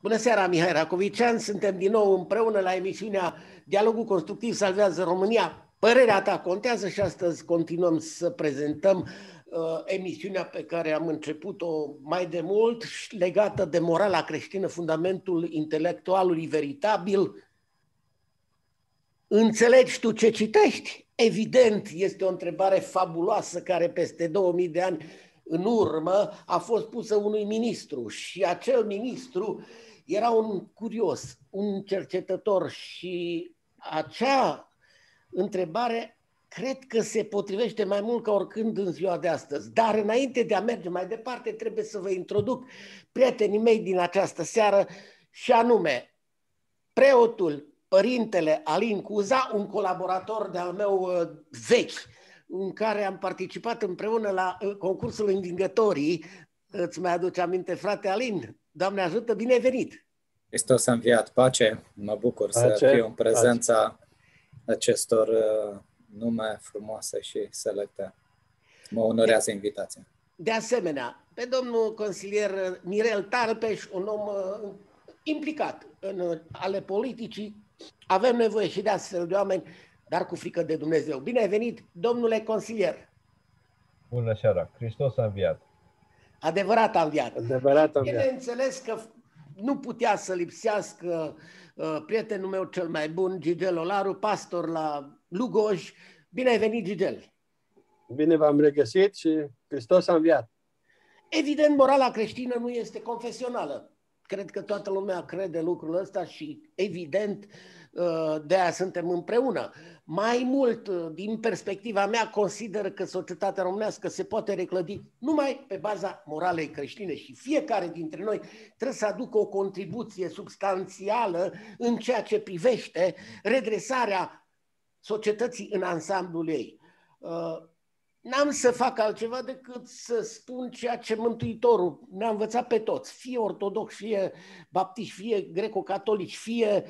Bună seara, Mihai Racovician. Suntem din nou împreună la emisiunea Dialogul Constructiv Salvează România. Părerea ta contează și astăzi continuăm să prezentăm emisiunea pe care am început-o mai de mult, legată de morala creștină, fundamentul intelectualului veritabil. Înțelegi tu ce citești? Evident, este o întrebare fabuloasă care peste 2000 de ani în urmă a fost pusă unui ministru și acel ministru era un curios, un cercetător și acea întrebare cred că se potrivește mai mult ca oricând în ziua de astăzi. Dar înainte de a merge mai departe, trebuie să vă introduc prietenii mei din această seară și anume preotul Părintele Alin Cuza, un colaborator de-al meu vechi, în care am participat împreună la concursul Învingătorii. Îți mai aduce aminte, frate Alin? Doamne ajută, bine ai venit! Hristos a înviat, pace! Mă bucur să fiu în prezența acestor nume frumoase și selecte. Mă onorează invitația. De asemenea, pe domnul consilier Mirel Tarpeș, un om implicat în ale politicii, avem nevoie și de astfel de oameni, dar cu frică de Dumnezeu. Bine ai venit, domnule consilier! Bună seara! Hristos a înviat! Adevărat a înviat! Adevărat a înviat! Bineînțeles că nu putea să lipsească prietenul meu cel mai bun, Gigel Olaru, pastor la Lugoj. Bine ai venit, Gigel! Bine v-am regăsit și Hristos a înviat! Evident, morala creștină nu este confesională. Cred că toată lumea crede lucrul ăsta și, evident, de aia suntem împreună. Mai mult, din perspectiva mea, consider că societatea românească se poate reclădi numai pe baza moralei creștine și fiecare dintre noi trebuie să aducă o contribuție substanțială în ceea ce privește redresarea societății în ansamblul ei. N-am să fac altceva decât să spun ceea ce Mântuitorul ne-a învățat pe toți, fie ortodoxi, fie baptiști, fie greco-catolici, fie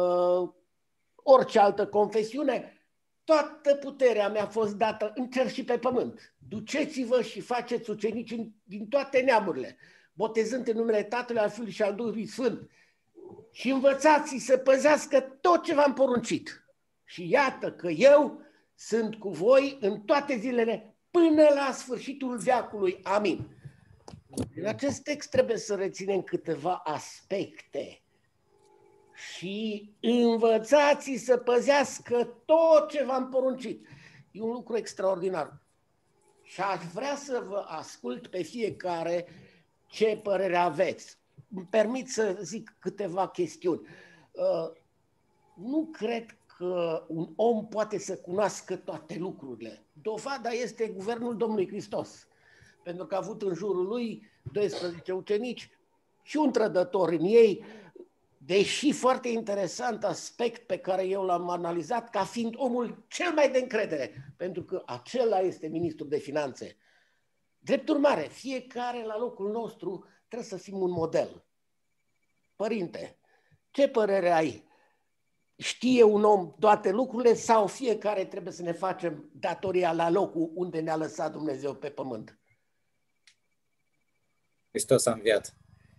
orice altă confesiune. Toată puterea mi-a fost dată în cer și pe pământ. Duceți-vă și faceți ucenici din toate neamurile, botezând în numele Tatălui, al Fiului și al Duhului Sfânt. Și învățați-i să păzească tot ce v-am poruncit. Și iată că eu sunt cu voi în toate zilele până la sfârșitul veacului. Amin. În acest text trebuie să reținem câteva aspecte. Și învățați-i să păzească tot ce v-am poruncit. E un lucru extraordinar. Și aș vrea să vă ascult pe fiecare ce părere aveți. Îmi permit să zic câteva chestiuni. Nu cred că un om poate să cunoască toate lucrurile. Dovada este guvernul Domnului Hristos, pentru că a avut în jurul lui 12 ucenici și un trădător în ei, deși foarte interesant aspect pe care eu l-am analizat ca fiind omul cel mai de încredere, pentru că acela este ministrul de finanțe. Drept urmare, fiecare la locul nostru trebuie să fim un model. Părinte, ce părere ai? Știe un om toate lucrurile sau fiecare trebuie să ne facem datoria la locul unde ne-a lăsat Dumnezeu pe pământ? Hristos a înviat.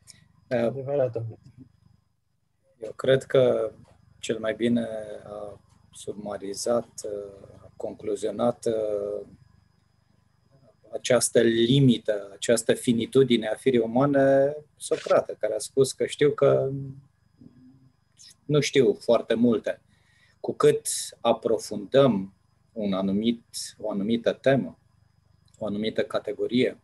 Eu cred că cel mai bine a sumarizat, a concluzionat această limită, această finitudine a firii umane Socrate, care a spus că știu că nu știu foarte multe. Cu cât aprofundăm o anumită temă, o anumită categorie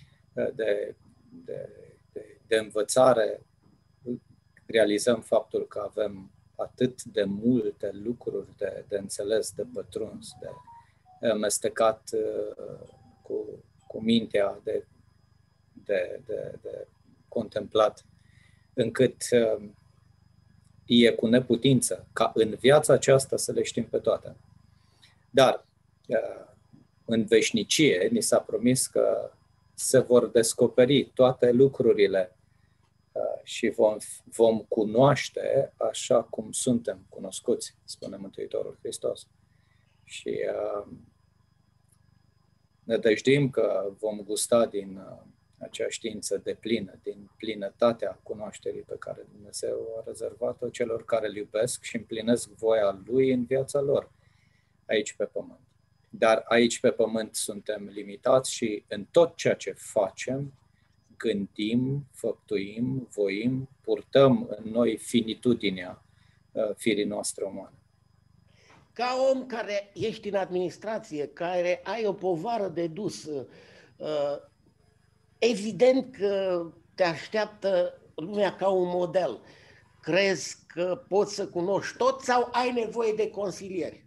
de învățare, realizăm faptul că avem atât de multe lucruri de înțeles, de pătruns, de amestecat cu mintea, de contemplat, încât e cu neputință ca în viața aceasta să le știm pe toate. Dar în veșnicie ni s-a promis că se vor descoperi toate lucrurile și vom cunoaște așa cum suntem cunoscuți, spune Mântuitorul Hristos. Și ne dăjduim că vom gusta din acea știință deplină, din plinătatea cunoașterii pe care Dumnezeu a rezervat-o celor care îl iubesc și împlinesc voia Lui în viața lor, aici pe pământ. Dar aici pe pământ suntem limitați și în tot ceea ce facem, gândim, făptuim, voim, purtăm în noi finitudinea firii noastre umane. Ca om care ești în administrație, care ai o povară de dus, evident că te așteaptă lumea ca un model. Crezi că poți să cunoști tot sau ai nevoie de consilieri?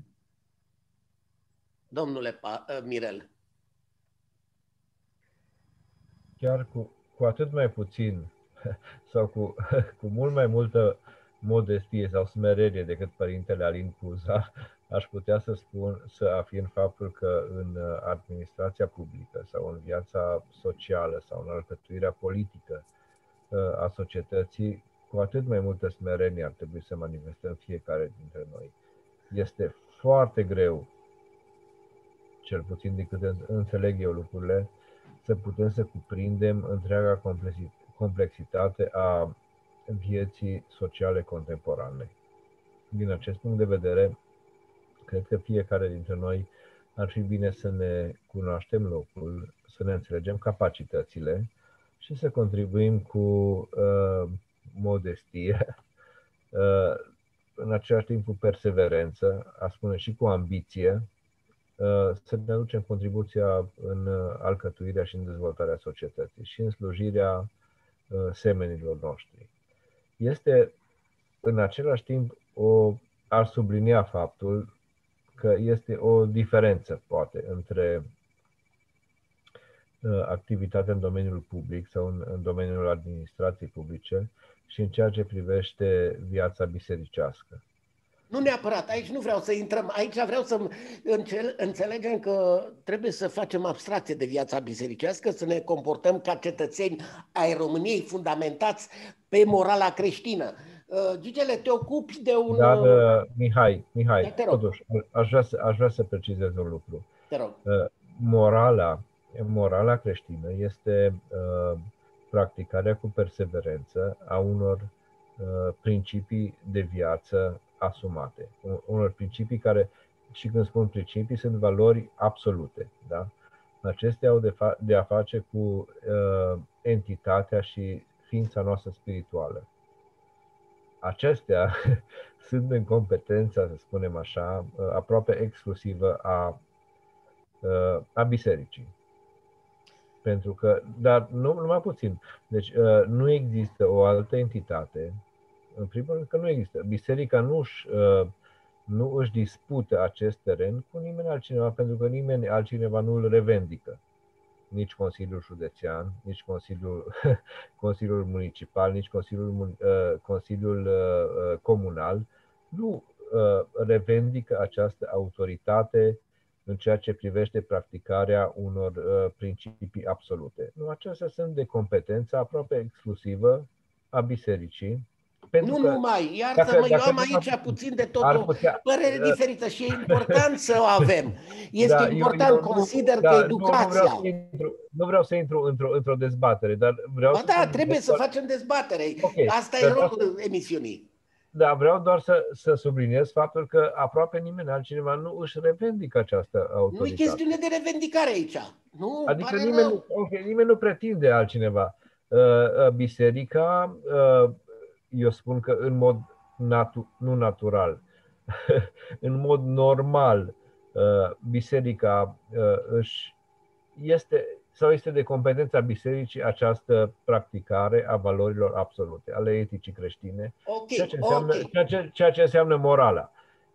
Domnule Mirel. Chiar cu atât mai puțin sau cu mult mai multă modestie sau smerenie decât Părintele Alin Cuza, aș putea să afirm faptul că în administrația publică sau în viața socială sau în alcătuirea politică a societății, cu atât mai multă smerenie ar trebui să manifestăm fiecare dintre noi. Este foarte greu, cel puțin de cât înțeleg eu lucrurile, să putem să cuprindem întreaga complexitate a vieții sociale contemporane. Din acest punct de vedere, cred că fiecare dintre noi ar fi bine să ne cunoaștem locul, să ne înțelegem capacitățile și să contribuim cu modestie, în același timp cu perseverență, a spune și cu ambiție, să ne aducem contribuția în alcătuirea și în dezvoltarea societății și în slujirea semenilor noștri. Este în același timp ar sublinia faptul că este o diferență, poate, între activitatea în domeniul public sau în domeniul administrației publice și în ceea ce privește viața bisericească. Nu neapărat, aici nu vreau să intrăm, aici vreau să înțelegem că trebuie să facem abstracție de viața bisericească, să ne comportăm ca cetățeni ai României fundamentați pe morala creștină. Gigele, te ocupi de un... Dar, Mihai, totuși, aș vrea să precizez un lucru. Te rog. Morala creștină este practicarea cu perseverență a unor principii de viață asumate. Unor principii care, și când spun principii, sunt valori absolute. Da? Acestea au de a face cu entitatea și ființa noastră spirituală. Acestea sunt în competența, să spunem așa, aproape exclusivă a bisericii. Pentru că, dar nu numai puțin. Deci nu există o altă entitate. În primul rând că nu există. Biserica nu își dispută acest teren cu nimeni altcineva, pentru că nimeni altcineva nu îl revendică. Nici Consiliul Județean, nici Consiliul Municipal, nici Consiliul Comunal nu revendică această autoritate în ceea ce privește practicarea unor principii absolute. Nu, acestea sunt de competență aproape exclusivă a bisericii. Nu numai, iartă-mă, eu am aici puțin de tot o părere diferită și e important să o avem. Este important, consider că educația... Nu vreau să intru într-o dezbatere, dar vreau să... Da, trebuie să facem dezbatere. Okay, asta e rolul emisiunii. Da, vreau doar să subliniez faptul că aproape nimeni altcineva nu își revendică această autoritate. Nu e chestiune de revendicare aici. Nu, adică nimeni nu pretinde altcineva. Biserica... Eu spun că în mod nu natural, în mod normal, biserica este de competența bisericii această practicare a valorilor absolute, ale eticii creștine, ceea ce înseamnă morala.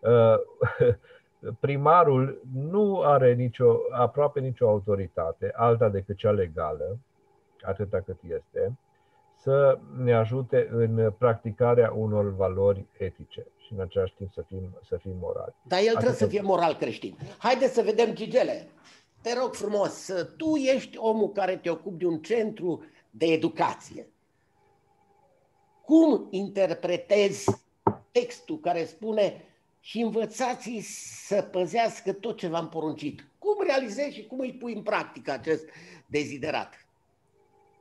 Primarul nu are aproape nicio autoritate, alta decât cea legală, atâta cât este, să ne ajute în practicarea unor valori etice și în același timp să fim morali. Dar el trebuie să fie moral creștin. Haideți să vedem, Gigele. Te rog frumos, tu ești omul care te ocupi de un centru de educație. Cum interpretezi textul care spune și învățați-i să păzească tot ce v-am poruncit? Cum realizezi și cum îi pui în practică acest deziderat?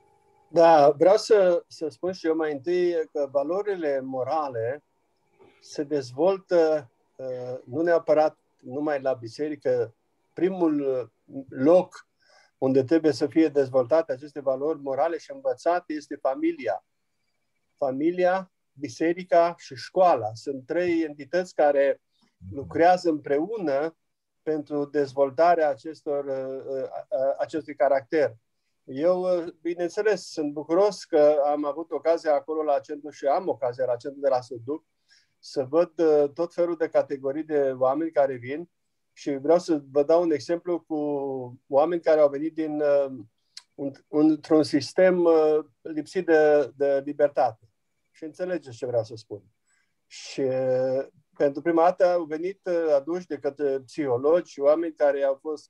Da, vreau să spun și eu mai întâi că valorile morale se dezvoltă nu neapărat numai la biserică. Primul loc unde trebuie să fie dezvoltate aceste valori morale și învățate este familia. Familia, biserica și școala. Sunt trei entități care lucrează împreună pentru dezvoltarea acestui caracter. Eu, bineînțeles, sunt bucuros că am avut ocazia acolo la centru și am ocazia la centru de la Suduc să văd tot felul de categorii de oameni care vin și vreau să vă dau un exemplu cu oameni care au venit într-un sistem lipsit de libertate. Și înțelegeți ce vreau să spun. Și pentru prima dată au venit aduși de către psihologi și oameni care au fost,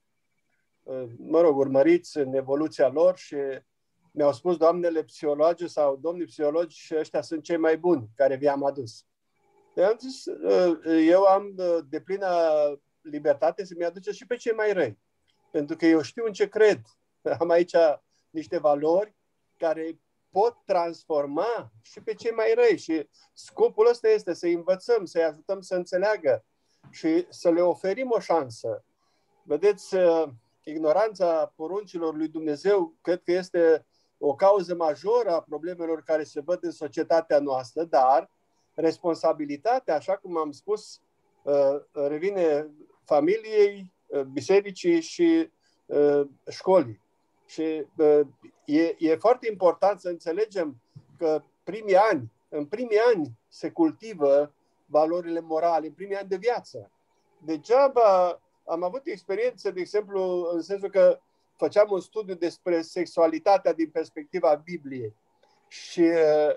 urmăriți în evoluția lor și mi-au spus doamnele psihologi sau domnii psihologi și ăștia sunt cei mai buni care vi-am adus. Am zis, eu am deplină libertate să-mi aduce și pe cei mai răi. Pentru că eu știu în ce cred. Am aici niște valori care pot transforma și pe cei mai răi. Și scopul ăsta este să-i învățăm, să-i ajutăm să înțeleagă și să le oferim o șansă. Vedeți, ignoranța poruncilor lui Dumnezeu cred că este o cauză majoră a problemelor care se văd în societatea noastră, dar responsabilitatea, așa cum am spus, revine familiei, bisericii și școlii. Și e foarte important să înțelegem că în primii ani se cultivă valorile morale, în primii ani de viață. Degeaba am avut experiențe, de exemplu, în sensul că făceam un studiu despre sexualitatea din perspectiva Bibliei și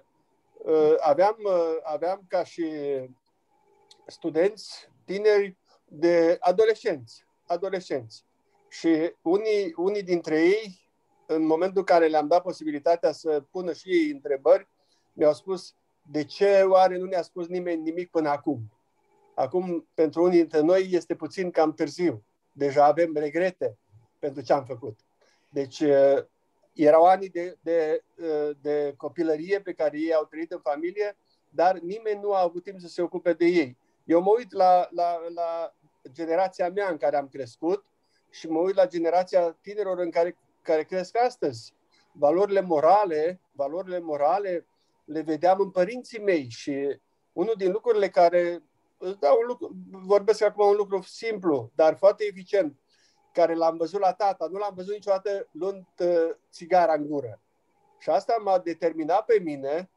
aveam ca și studenți tineri de adolescenți. Și unii dintre ei, în momentul în care le-am dat posibilitatea să pună și ei întrebări, mi-au spus: de ce oare nu ne-a spus nimeni nimic până acum? Acum, pentru unii dintre noi, este puțin cam târziu. Deja avem regrete pentru ce am făcut. Deci, erau ani de copilărie pe care ei au trăit în familie, dar nimeni nu a avut timp să se ocupe de ei. Eu mă uit la generația mea în care am crescut și mă uit la generația tinerilor în care cresc astăzi. Valorile morale le vedeam în părinții mei și unul din lucrurile care, vorbesc acum un lucru simplu, dar foarte eficient, care l-am văzut la tata, nu l-am văzut niciodată luând țigara în gură. Și asta m-a determinat pe mine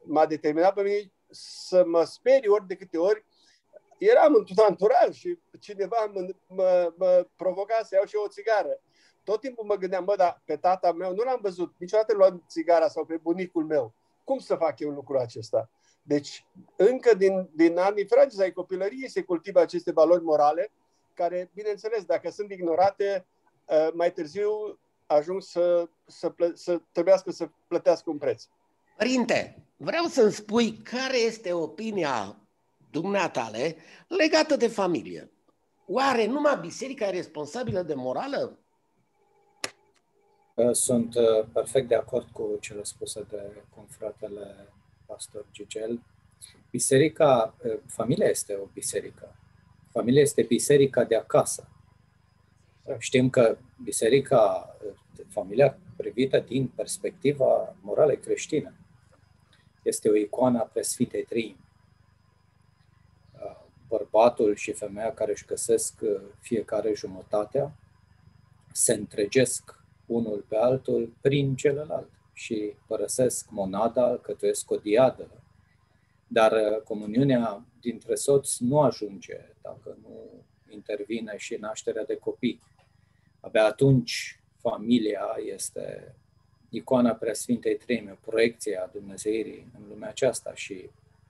să mă sperii ori de câte ori eram într-un anturaj și cineva mă provoca să iau și eu o țigară. Tot timpul mă gândeam, dar pe tata meu nu l-am văzut niciodată luând țigara sau pe bunicul meu. Cum să fac eu lucrul acesta? Deci, încă din anii fragili ai copilăriei se cultivă aceste valori morale care, bineînțeles, dacă sunt ignorate, mai târziu ajung să trebuiască să plătească un preț. Părinte, vreau să-mi spui care este opinia dumneatale legată de familie. Oare numai biserica e responsabilă de morală? Sunt perfect de acord cu cele spuse de confratele pastor Gigel. Familia este o biserică. Familia este biserica de acasă. Știm că familia privită din perspectiva morală creștină, este o icoană a Preasfintei Treimi. Bărbatul și femeia care își găsesc fiecare jumătatea se întregesc unul pe altul prin celălalt și părăsesc monada, alcătuiesc o diadă. Dar comuniunea dintre soți nu ajunge dacă nu intervine și nașterea de copii. Abia atunci familia este icoana Preasfintei Treimi, o proiecție a Dumnezeirii în lumea aceasta și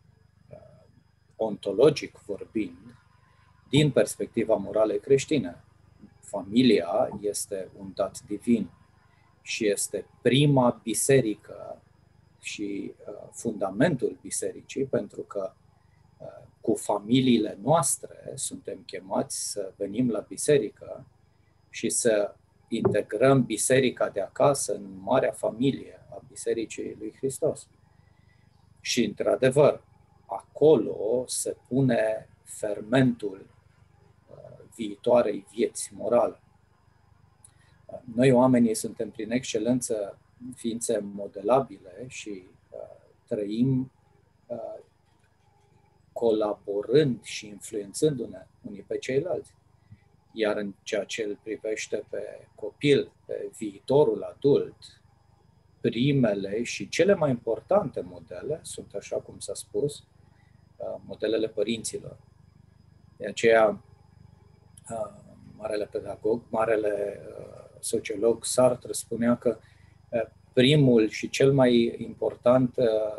ontologic vorbind, din perspectiva morală creștină, familia este un dat divin și este prima biserică și fundamentul bisericii, pentru că cu familiile noastre suntem chemați să venim la biserică și să integrăm biserica de acasă în marea familie a Bisericii lui Hristos. Și, într-adevăr, acolo se pune fermentul viitoarei vieți morale. Noi, oamenii, suntem prin excelență ființe modelabile și trăim colaborând și influențându-ne unii pe ceilalți. Iar în ceea ce îl privește pe copil, pe viitorul adult, primele și cele mai importante modele sunt, așa cum s-a spus, modelele părinților. De aceea, marele pedagog, marele sociolog Sartre spunea că primul și cel mai important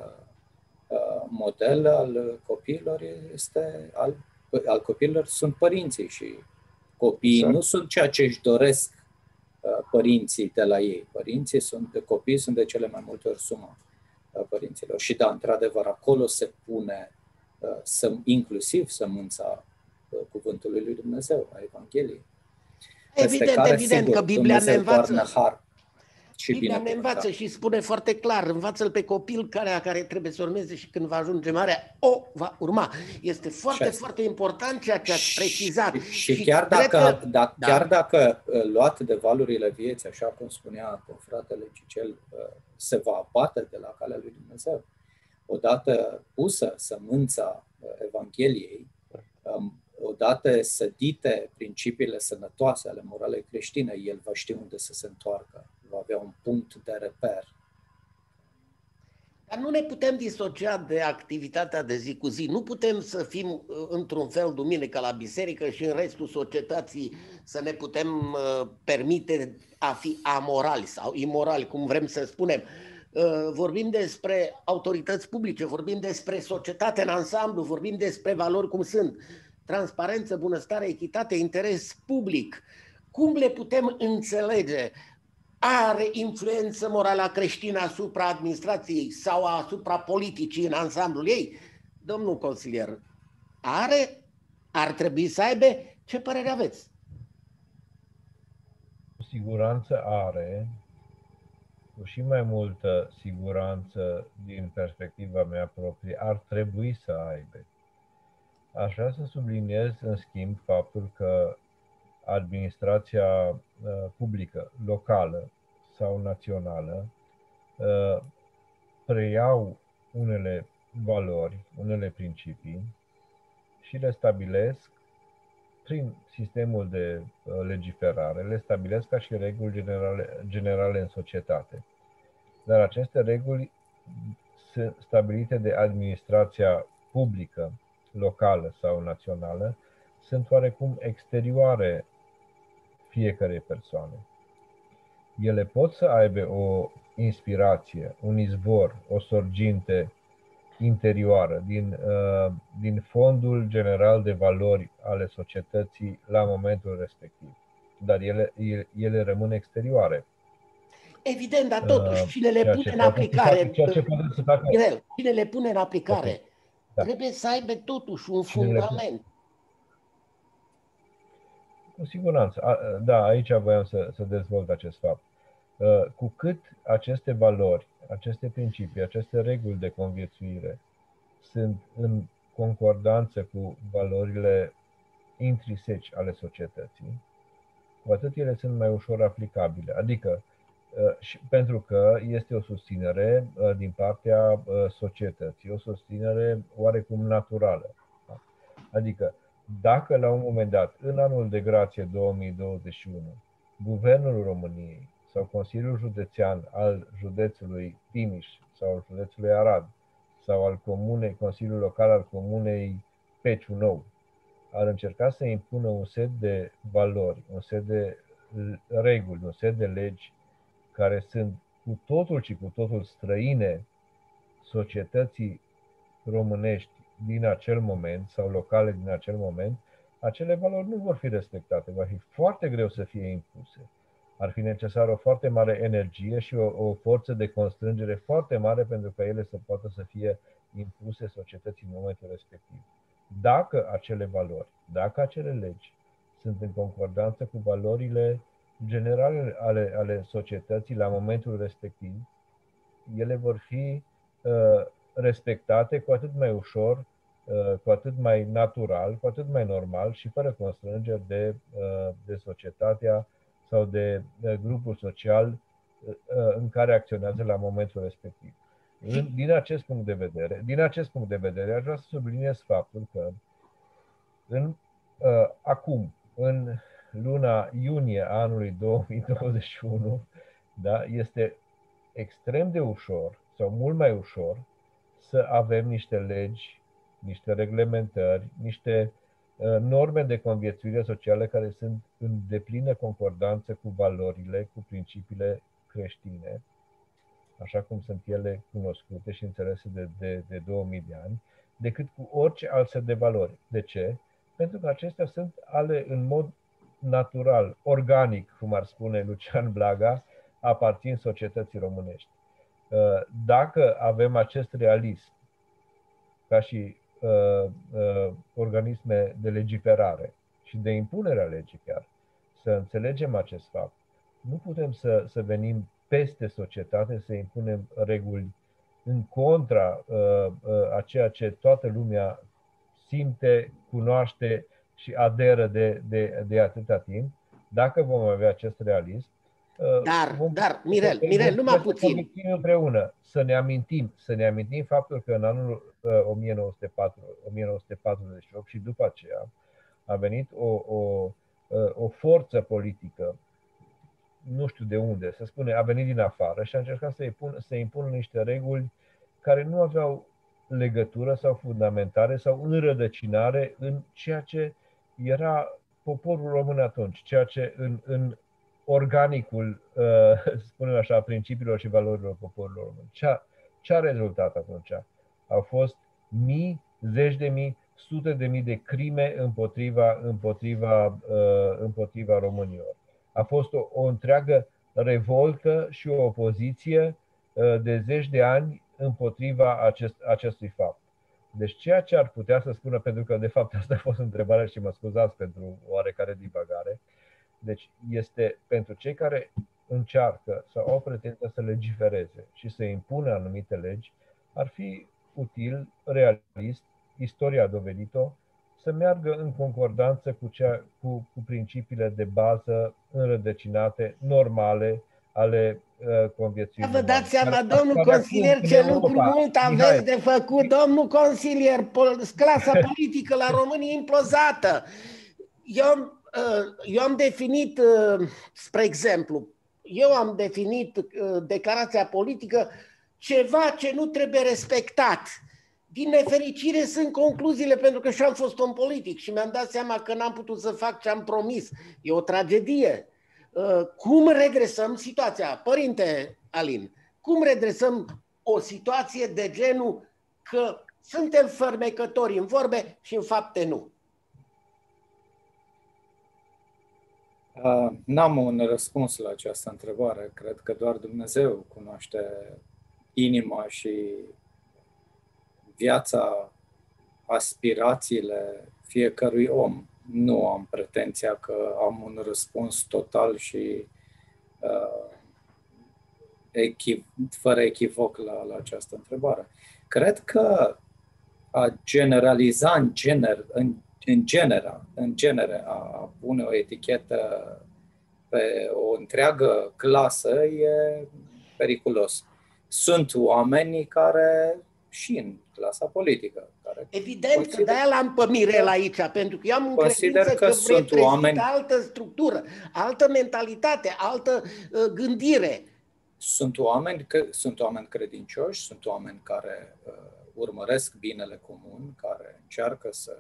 model al copiilor al copiilor sunt părinții și copiii exact. Nu sunt ceea ce își doresc părinții de la ei. Copiii sunt de cele mai multe ori suma părinților. Și da, într-adevăr, acolo se pune inclusiv sămânța cuvântului lui Dumnezeu, a Evangheliei. Evident că Biblia ne învață. Har și Biblia ne învață și spune foarte clar, învață-l pe copil care trebuie să urmeze și când va ajunge mare, o va urma. Este foarte, foarte important ceea ce ați precizat. Și chiar dacă luat de valurile vieții, așa cum spunea fratele Cicel, se va abate de la calea lui Dumnezeu, odată pusă sămânța Evangheliei, odată sădite principiile sănătoase ale moralei creștine, el va ști unde să se întoarcă, va avea un punct de reper. Dar nu ne putem disocia de activitatea de zi cu zi. Nu putem să fim într-un fel duminică la biserică și în restul societății să ne putem permite a fi amorali sau imorali, cum vrem să spunem. Vorbim despre autorități publice, vorbim despre societate în ansamblu, vorbim despre valori cum sunt transparență, bunăstare, echitate, interes public. Cum le putem înțelege? Are influență morală creștină asupra administrației sau asupra politicii în ansamblul ei? Domnul consilier, are? Ar trebui să aibă? Ce părere aveți? Cu siguranță are, cu și mai multă siguranță din perspectiva mea proprie, ar trebui să aibă. Aș vrea să subliniez, în schimb, faptul că administrația publică, locală sau națională, preiau unele valori, unele principii și le stabilesc prin sistemul de legiferare, le stabilesc ca și reguli generale în societate. Dar aceste reguli sunt stabilite de administrația publică, locală sau națională, sunt oarecum exterioare fiecarei persoane. Ele pot să aibă o inspirație, un izvor, o sorginte interioară din fondul general de valori ale societății la momentul respectiv. Dar ele rămân exterioare. Evident, dar totuși, cine le pune în aplicare, cine le pune în aplicare, trebuie să aibă totuși un fundament. Cu siguranță. Da, aici voiam să dezvolt acest fapt. Cu cât aceste valori, aceste principii, aceste reguli de conviețuire sunt în concordanță cu valorile intrinseci ale societății, cu atât ele sunt mai ușor aplicabile. Adică, și pentru că este o susținere din partea societății, o susținere oarecum naturală. Adică, dacă la un moment dat, în anul de grație 2021, Guvernul României sau Consiliul Județean al județului Timiș sau al județului Arad sau al comunei, Consiliul Local al comunei Peciu Nou, ar încerca să impună un set de valori, un set de reguli, un set de legi care sunt cu totul și cu totul străine societății românești din acel moment sau locale din acel moment, acele valori nu vor fi respectate. Va fi foarte greu să fie impuse. Ar fi necesară o foarte mare energie și o forță de constrângere foarte mare pentru ca ele să poată să fie impuse societății în momentul respectiv. Dacă acele valori, dacă acele legi sunt în concordanță cu valorile generale ale societății la momentul respectiv, ele vor fi respectate cu atât mai ușor, cu atât mai natural, cu atât mai normal și fără constrângeri de societatea sau de grupul social în care acționează la momentul respectiv. Din acest punct de vedere, aș vrea să subliniez faptul că acum, în luna iunie a anului 2021, da, este extrem de ușor sau mult mai ușor să avem niște legi, niște reglementări, niște norme de conviețuire socială care sunt în deplină concordanță cu valorile, cu principiile creștine, așa cum sunt ele cunoscute și înțelese de 2000 de ani, decât cu orice alt set de valori. De ce? Pentru că acestea sunt ale în mod natural, organic, cum ar spune Lucian Blaga, aparțin societății românești. Dacă avem acest realism ca și organisme de legiferare și de impunere a legii chiar, să înțelegem acest fapt, nu putem să venim peste societate, să impunem reguli în contra a ceea ce toată lumea simte, cunoaște și aderă de atâta timp. Dacă vom avea acest realism, Dar, Mirel, numai puțin. Împreună, să ne amintim faptul că în anul 1948 și după aceea a venit o forță politică, nu știu de unde, se spune, a venit din afară și a încercat să impună niște reguli care nu aveau legătură sau fundamentare sau înrădăcinare în ceea ce era poporul român atunci, ceea ce în organicul, spunem așa, principiilor și valorilor poporului român. Ce a rezultat atunci? Au fost mii, zeci de mii, sute de mii de crime împotriva românilor. A fost o întreagă revoltă și o opoziție de zeci de ani împotriva acestui fapt. Deci ceea ce ar putea să spună, pentru că de fapt asta a fost întrebarea și mă scuzați pentru oarecare divagare, deci este pentru cei care încearcă sau au pretenția să legifereze și să impună anumite legi, ar fi util, realist, istoria a dovedit-o, să meargă în concordanță cu principiile de bază înrădăcinate, normale ale conviețuirii. Vă dați seama, domnul consilier, ce lucru mult aveți de făcut, domnul consilier, clasa politică la România implozată. Eu am definit, spre exemplu, declarația politică ceva ce nu trebuie respectat. Din nefericire sunt concluziile, pentru că și-am fost om politic și mi-am dat seama că n-am putut să fac ce am promis. E o tragedie. Cum redresăm situația? Părinte Alin, cum redresăm o situație de genul că suntem fermecători în vorbe și în fapte nu? N-am un răspuns la această întrebare. Cred că doar Dumnezeu cunoaște inima și viața, aspirațiile fiecărui om. Nu am pretenția că am un răspuns total și fără echivoc la această întrebare. Cred că a generaliza în genere, a pune o etichetă pe o întreagă clasă e periculos. Sunt oameni care, și în clasa politică, care evident că de-aia l-am pe Mirel aici, pentru că eu am credință că sunt oameni, altă structură, altă mentalitate, altă gândire. Sunt oameni credincioși, sunt oameni care urmăresc binele comun, care încearcă să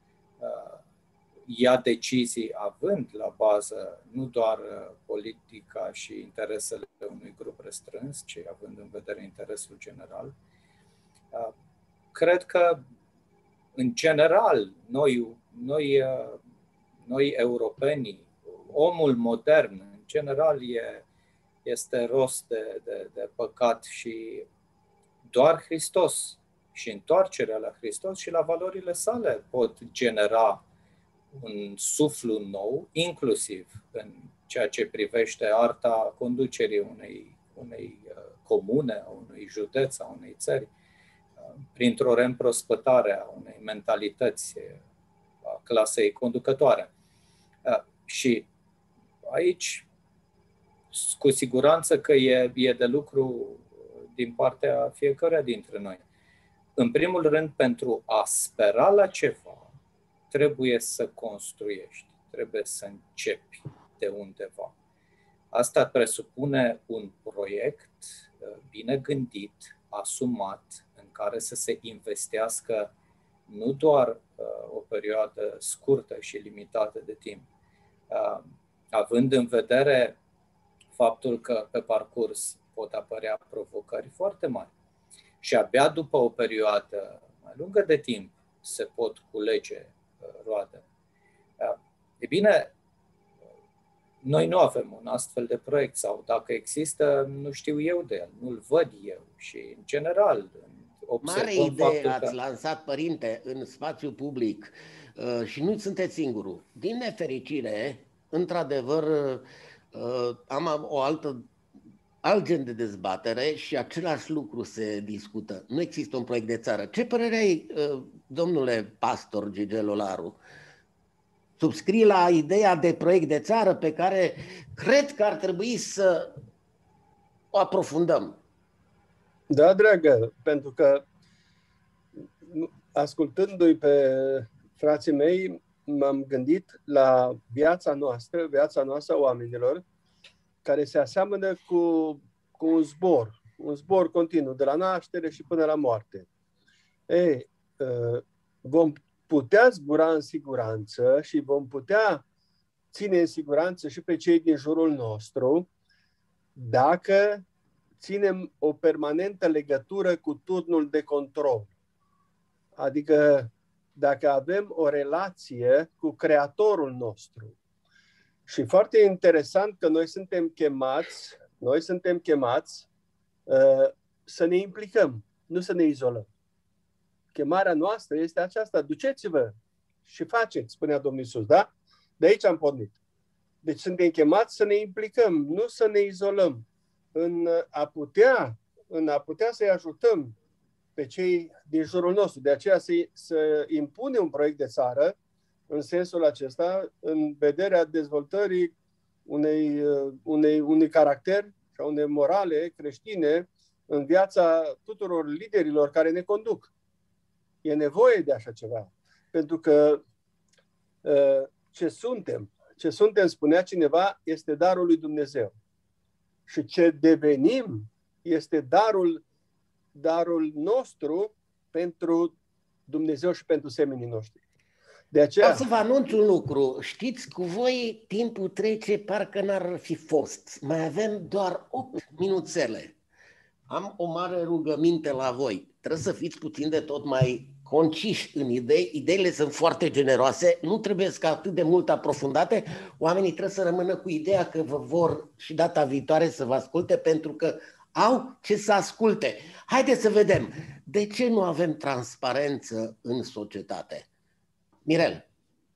ia decizii având la bază nu doar politica și interesele unui grup restrâns, ci având în vedere interesul general. Cred că, în general, noi europenii, omul modern, în general, este rost de păcat și doar Hristos și întoarcerea la Hristos și la valorile sale pot genera un suflu nou, inclusiv în ceea ce privește arta conducerii unei comune, a unui județ, a unei țări, printr-o reîmprospătare a unei mentalități a clasei conducătoare. Și aici, cu siguranță că e de lucru din partea fiecăruia dintre noi. În primul rând, pentru a spera la ceva, trebuie să construiești, trebuie să începi de undeva. Asta presupune un proiect bine gândit, asumat, în care să se investească nu doar o perioadă scurtă și limitată de timp, având în vedere faptul că pe parcurs pot apărea provocări foarte mari și abia după o perioadă mai lungă de timp se pot culege roade. E bine, noi nu avem un astfel de proiect sau dacă există, nu știu eu de el, nu-l văd eu și în general observăm mare idee faptul ați lansat, părinte, în spațiu public și nu sunteți singurul. Din nefericire, într-adevăr, am alt gen de dezbatere și același lucru se discută. Nu există un proiect de țară. Ce părere ai, domnule pastor Gigel Olaru? Subscrii la ideea de proiect de țară pe care cred că ar trebui să o aprofundăm. Da, dragă, pentru că ascultându-i pe frații mei, m-am gândit la viața noastră a oamenilor, care se aseamănă cu un zbor continuu, de la naștere și până la moarte. Vom putea zbura în siguranță și vom putea ține în siguranță și pe cei din jurul nostru dacă ținem o permanentă legătură cu turnul de control. Adică dacă avem o relație cu Creatorul nostru. Și foarte interesant că noi suntem chemați să ne implicăm, nu să ne izolăm. Chemarea noastră este aceasta, duceți-vă și faceți, spunea Domnul Iisus, da? De aici am pornit. Deci suntem chemați să ne implicăm, nu să ne izolăm, în a putea să-i ajutăm pe cei din jurul nostru. De aceea să impune un proiect de țară în sensul acesta, în vederea dezvoltării unui caracter și a unei morale creștine în viața tuturor liderilor care ne conduc. E nevoie de așa ceva. Pentru că ce suntem, spunea cineva, este darul lui Dumnezeu. Și ce devenim este darul nostru pentru Dumnezeu și pentru semenii noștri. De aceea... Vreau să vă anunț un lucru. Știți, cu voi timpul trece parcă n-ar fi fost. Mai avem doar 8 minuțele. Am o mare rugăminte la voi. Trebuie să fiți puțin de tot mai conciși în idei. Ideile sunt foarte generoase, nu trebuie ca atât de mult aprofundate. Oamenii trebuie să rămână cu ideea că vă vor și data viitoare să vă asculte pentru că au ce să asculte. Haideți să vedem. De ce nu avem transparență în societate? Mirel.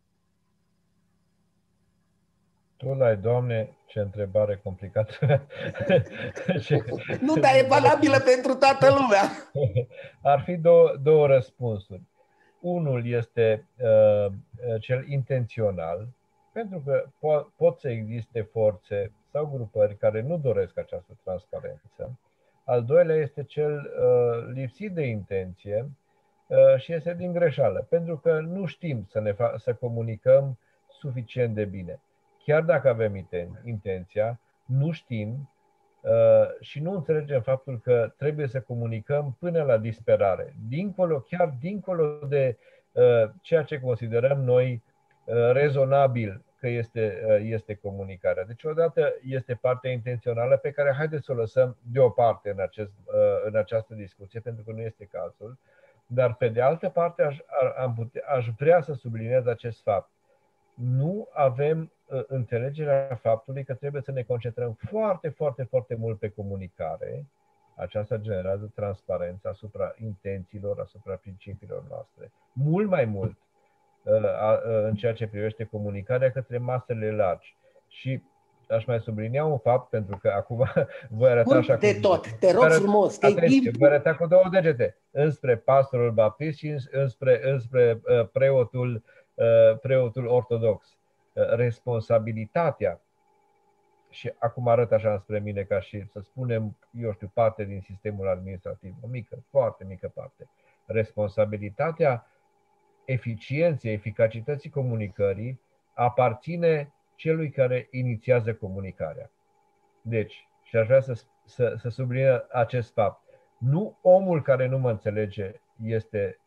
Tu l-ai, Doamne, ce întrebare complicată. Nu, dar e valabilă pentru toată lumea. Ar fi două răspunsuri. Unul este cel intențional, pentru că pot să existe forțe sau grupări care nu doresc această transparență. Al doilea este cel lipsit de intenție și este din greșeală, pentru că nu știm să comunicăm suficient de bine. Chiar dacă avem intenția, nu știm și nu înțelegem faptul că trebuie să comunicăm până la disperare, chiar dincolo de ceea ce considerăm noi rezonabil că este comunicarea. Deci odată este partea intențională pe care haideți să o lăsăm deoparte în această discuție, pentru că nu este cazul, dar pe de altă parte aș vrea să subliniez acest fapt. Nu avem înțelegerea faptului că trebuie să ne concentrăm foarte, foarte, foarte mult pe comunicare. Aceasta generează transparență asupra intențiilor, asupra principiilor noastre. Mult mai mult în ceea ce privește comunicarea către masele largi. Și aș mai sublinia un fapt, pentru că acum voi arăta așa de cu... tot, te rog frumos, că atenție, voi arăta cu două degete, înspre pastorul baptist și înspre preotul ortodox. Responsabilitatea, și acum arăt așa spre mine ca și, să spunem, eu știu, parte din sistemul administrativ, o mică, foarte mică parte. Responsabilitatea eficienței, eficacității comunicării aparține celui care inițiază comunicarea. Deci, și aș vrea să subliniez acest fapt. Nu omul care nu mă înțelege este,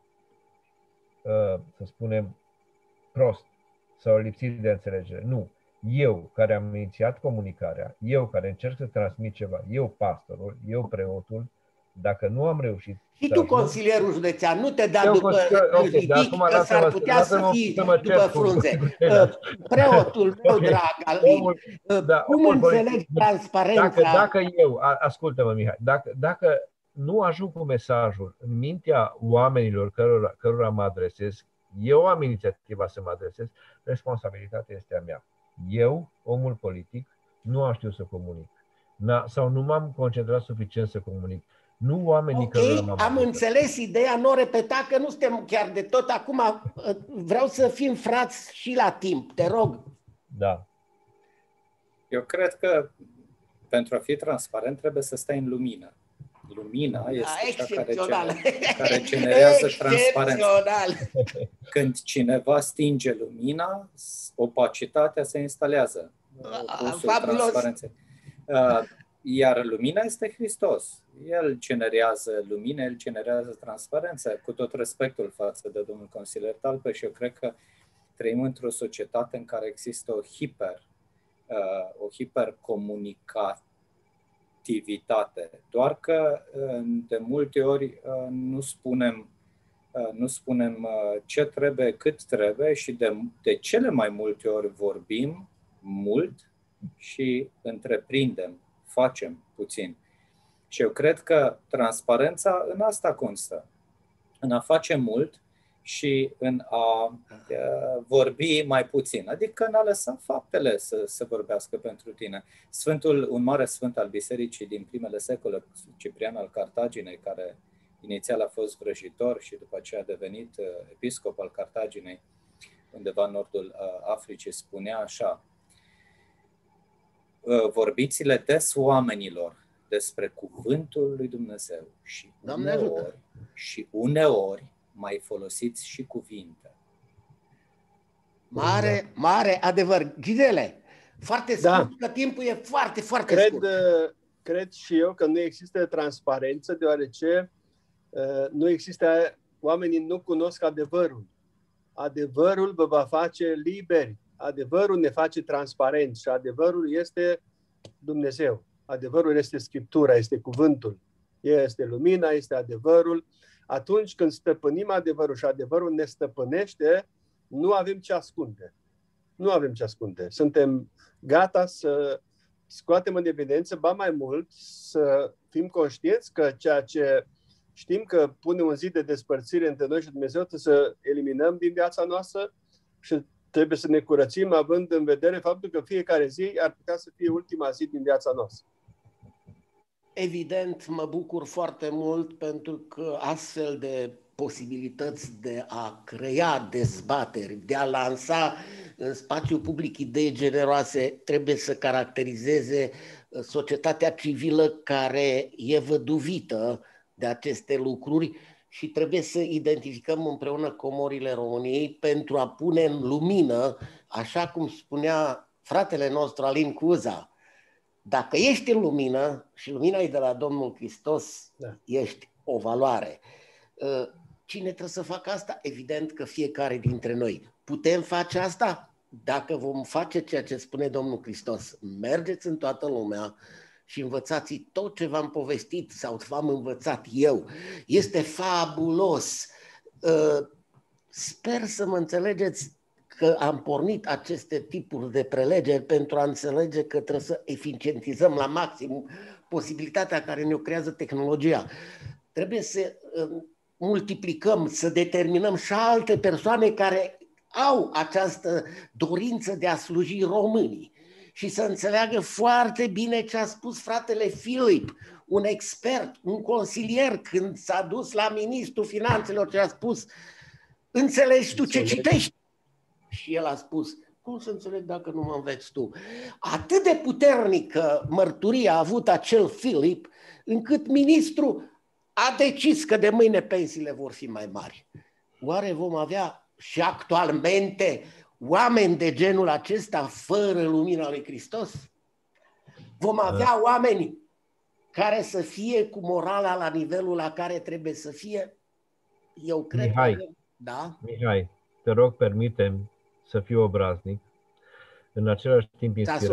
să spunem, prost sau lipsit de înțelegere. Nu. Eu care am inițiat comunicarea, eu care încerc să transmit ceva, eu pastorul, eu preotul, dacă nu am reușit... Și tu, consilierul județean, nu te da după ridic, că s-ar putea să fii după frunze. Preotul meu drag, cum înțelegi transparența? Dacă eu, ascultă-mă Mihai, dacă nu ajung cu mesajul în mintea oamenilor cărora mă adresez, eu am inițiativa să mă adresez, responsabilitatea este a mea. Eu, omul politic, nu am știut să comunic. Sau nu m-am concentrat suficient să comunic. Nu oamenii care am înțeles ideea, nu o repeta, că nu suntem chiar de tot. Acum vreau să fim frați și la timp, te rog. Da. Eu cred că pentru a fi transparent trebuie să stai în lumină. Lumina este cea care generează transparență. Când cineva stinge lumina, opacitatea se instalează. Transparenței. Iar lumina este Hristos. El generează lumină, El generează transparență, cu tot respectul față de domnul consilier Talpe, și eu cred că trăim într-o societate în care există o hipercomunicativitate. Doar că de multe ori nu spunem ce trebuie, cât trebuie, și de cele mai multe ori vorbim mult și întreprindem, facem puțin. Și eu cred că transparența în asta constă, în a face mult și în a vorbi mai puțin, adică în a lăsa faptele să vorbească pentru tine. Un mare sfânt al bisericii din primele secole, Ciprian al Cartaginei, care inițial a fost vrăjitor și după aceea a devenit episcop al Cartaginei, undeva în nordul Africii, spunea așa: vorbiți-le des oamenilor despre cuvântul lui Dumnezeu și uneori mai folosiți și cuvinte. Mare adevăr. Ghidele, foarte scurt, că timpul e foarte, foarte scurt. Cred și eu că nu există transparență, deoarece nu există, oamenii nu cunosc adevărul. Adevărul vă va face liberi. Adevărul ne face transparenți și adevărul este Dumnezeu. Adevărul este Scriptura, este cuvântul. Este lumina, este adevărul. Atunci când stăpânim adevărul și adevărul ne stăpânește, nu avem ce ascunde. Nu avem ce ascunde. Suntem gata să scoatem în evidență, ba mai mult, să fim conștienți că ceea ce știm că pune un zid de despărțire între noi și Dumnezeu, trebuie să eliminăm din viața noastră și trebuie să ne curățim, având în vedere faptul că fiecare zi ar putea să fie ultima zi din viața noastră. Evident, mă bucur foarte mult pentru că astfel de posibilități de a crea dezbateri, de a lansa în spațiul public idei generoase, trebuie să caracterizeze societatea civilă care e văduvită de aceste lucruri și trebuie să identificăm împreună comorile României pentru a pune în lumină, așa cum spunea fratele nostru Alin Cuza, dacă ești în lumină și lumina e de la Domnul Hristos, ești o valoare. Cine trebuie să facă asta? Evident că fiecare dintre noi. Putem face asta? Dacă vom face ceea ce spune Domnul Hristos, mergeți în toată lumea și învățați tot ce v-am povestit sau v-am învățat eu. Este fabulos. Sper să mă înțelegeți că am pornit aceste tipuri de prelegeri pentru a înțelege că trebuie să eficientizăm la maxim posibilitatea care ne-o creează tehnologia. Trebuie să multiplicăm, să determinăm și alte persoane care au această dorință de a sluji românii. și să înțeleagă foarte bine ce a spus fratele Filip, un expert, un consilier, când s-a dus la ministrul finanțelor ce a spus: înțelegi tu ce citești? Și el a spus: cum să înțeleg dacă nu mă înveți tu? Atât de puternică mărturie a avut acel Filip, încât ministrul a decis că de mâine pensiile vor fi mai mari. Oare vom avea și actualmente oameni de genul acesta fără lumina lui Hristos? Vom avea oameni care să fie cu morala la nivelul la care trebuie să fie? Eu cred Mihai, că... Da? Mihai, te rog, permite-mi să fiu obraznic, în același timp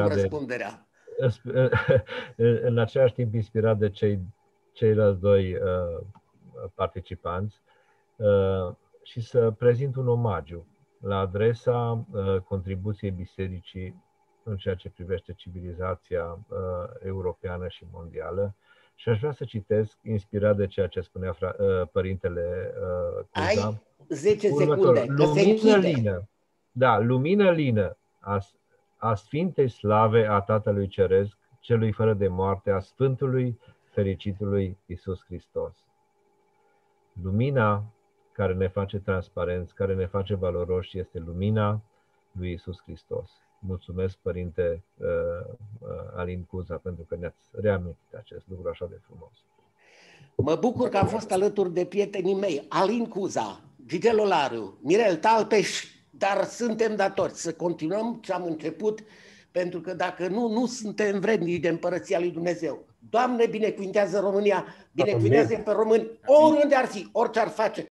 inspirat de ceilalți doi participanți și să prezint un omagiu la adresa contribuției bisericii în ceea ce privește civilizația europeană și mondială. Și aș vrea să citesc, inspirat de ceea ce spunea părintele Cuza. Ai 10 secunde, că se închide. Lumină lină a Sfintei slave a Tatălui Ceresc, celui fără de moarte, a Sfântului fericitului Iisus Hristos. Lumina care ne face transparenți, care ne face valoroși, este lumina lui Iisus Hristos. Mulțumesc, Părinte Alin Cuza, pentru că ne-ați reamintit acest lucru așa de frumos. Mă bucur că am fost alături de prietenii mei, Alin Cuza, Gigel Olariu, Mirel Talpeș, dar suntem datori să continuăm ce am început, pentru că dacă nu, nu suntem vrednici de Împărăția lui Dumnezeu. Doamne, binecuvintează România, binecuvintează pe români, oriunde ar fi, orice ar face.